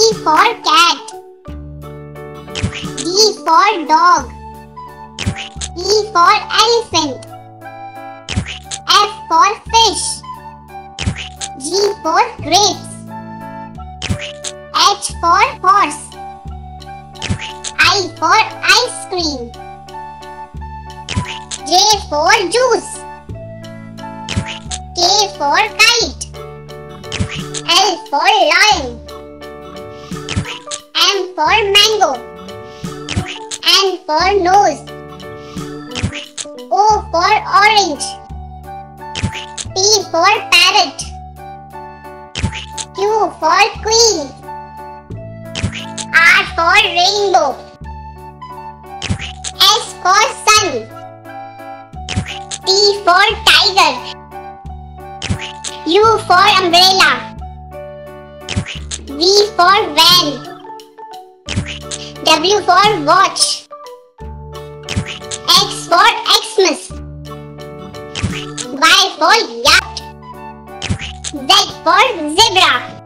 for cat. D for dog. E for elephant. F for fish. G for grapes. H for horse. I for ice cream. J for juice. K for kite. L for lion. M for mango. N for nose. O for orange. P for parrot. Q for queen. R for rainbow. S for sun. T for tiger. U for umbrella. V for van. W for watch. X for Xmas. Y for yacht. Z for zebra.